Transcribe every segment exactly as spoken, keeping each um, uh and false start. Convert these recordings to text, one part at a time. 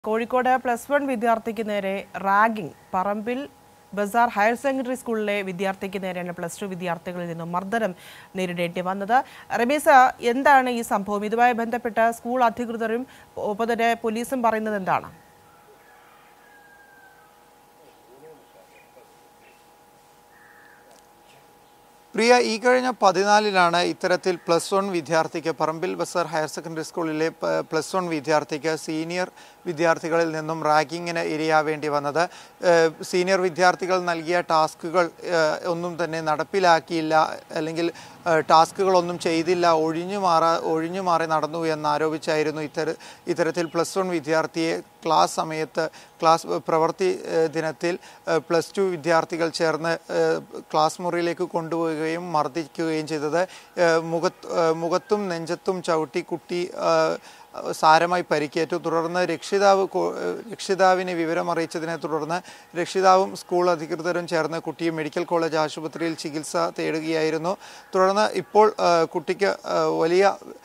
Kozhikode plus one വിദ്യാർത്ഥിക്ക് നേരെ ragging. Parambil Bazar higher secondary സ്കൂളിലെ വിദ്യാർത്ഥിക്ക് നേരെയാണ് പ്ലസ് ടു വിദ്യാർത്ഥികളിൽ നിന്നും മർദ്ദനം നേരിടേണ്ടി വന്നത്. റമീസ, എന്താണ് ഈ സംഭവം? ഇതുമായി ബന്ധപ്പെട്ട സ്കൂൾ അധികൃതരും ഒപ്പം തന്നെ പോലീസും പറയുന്നത് എന്താണ്? പ്രിയ, ഈ കഴിഞ്ഞ പതിനാലിനാണ് ഇത്തരത്തിൽ പ്ലസ് വൺ വിദ്യാർത്ഥിക്ക് പറമ്പിൽ ബസാർ ഹയർ സെക്കൻഡറി സ്കൂളിലെ പ്ലസ് വൺ വിദ്യാർത്ഥിക്ക് സീനിയർ വിദ്യാർത്ഥികളിൽ നിന്നും റാഗിങ്ങിന് ഇരയാവേണ്ടി വന്നത്. സീനിയർ വിദ്യാർത്ഥികൾ നൽകിയ ടാസ്കുകൾ ഒന്നും തന്നെ നടപ്പിലാക്കിയില്ല, അല്ലെങ്കിൽ ടാസ്കുകളൊന്നും ചെയ്തില്ല, ഒഴിഞ്ഞു മാറാ ഒഴിഞ്ഞു മാറി നടന്നു എന്നാരോപിച്ചായിരുന്നു ഇത്തര ഇത്തരത്തിൽ പ്ലസ് വൺ വിദ്യാർത്ഥിയെ ക്ലാസ് സമയത്ത് ക്ലാസ് പ്രവൃത്തി ദിനത്തിൽ പ്ലസ് ടു വിദ്യാർത്ഥികൾ ചേർന്ന് ക്ലാസ് മുറിയിലേക്ക് കൊണ്ടുപോവുകയും മർദ്ദിക്കുകയും ചെയ്തത്. മുഖത്ത് മുഖത്തും നെഞ്ചത്തും ചവിട്ടി കുട്ടി സാരമായി പരിക്കേറ്റു. തുടർന്ന് രക്ഷിതാവ് രക്ഷിതാവിനെ വിവരമറിയിച്ചതിനെ തുടർന്ന് രക്ഷിതാവും സ്കൂൾ അധികൃതരും ചേർന്ന് കുട്ടിയെ മെഡിക്കൽ കോളേജ് ആശുപത്രിയിൽ ചികിത്സ തേടുകയായിരുന്നു. തുടർന്ന് ഇപ്പോൾ കുട്ടിക്ക് വലിയ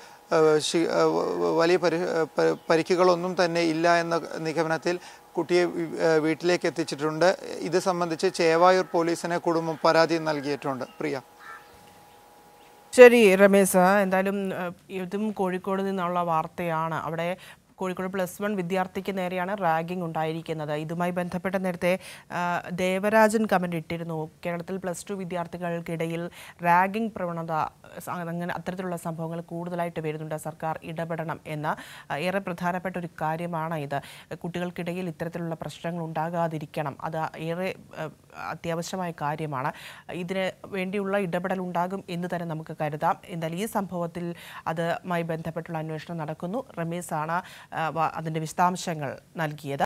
വലിയ പരി പരിക്കുകളൊന്നും തന്നെ ഇല്ല എന്ന നിഗമനത്തിൽ കുട്ടിയെ വീട്ടിലേക്ക് എത്തിച്ചിട്ടുണ്ട്. ഇത് സംബന്ധിച്ച് ചേവായൂർ പോലീസിന് കുടുംബം പരാതി നൽകിയിട്ടുണ്ട്. പ്രിയ. ശരി രമേശ, എന്തായാലും ഇതും കോഴിക്കോട് നിന്നുള്ള വാർത്തയാണ്. അവിടെ കോഴിക്കോട് പ്ലസ് വൺ വിദ്യാർത്ഥിക്ക് നേരെയാണ് റാഗിംഗ് ഉണ്ടായിരിക്കുന്നത്. ഇതുമായി ബന്ധപ്പെട്ട് നേരത്തെ ദേവരാജൻ കമന്റ് ഇട്ടിരുന്നു. കേരളത്തിൽ പ്ലസ് ടു വിദ്യാർത്ഥികൾക്കിടയിൽ റാഗിംഗ് പ്രവണത, അങ്ങനെ അത്തരത്തിലുള്ള സംഭവങ്ങൾ കൂടുതലായിട്ട് വരുന്നുണ്ട്. സർക്കാർ ഇടപെടണം എന്ന ഏറെ പ്രധാനപ്പെട്ട ഒരു കാര്യമാണ് ഇത്. കുട്ടികൾക്കിടയിൽ ഇത്തരത്തിലുള്ള പ്രശ്നങ്ങൾ ഉണ്ടാകാതിരിക്കണം, അത് ഏറെ അത്യാവശ്യമായ കാര്യമാണ്. ഇതിന് വേണ്ടിയുള്ള ഇടപെടൽ ഉണ്ടാകും എന്ന് തന്നെ നമുക്ക് കരുതാം. എന്തായാലും ഈ സംഭവത്തിൽ അതുമായി ബന്ധപ്പെട്ടുള്ള അന്വേഷണം നടക്കുന്നു. റമീസാണ് അതിൻ്റെ വിശദാംശങ്ങൾ നൽകിയത്.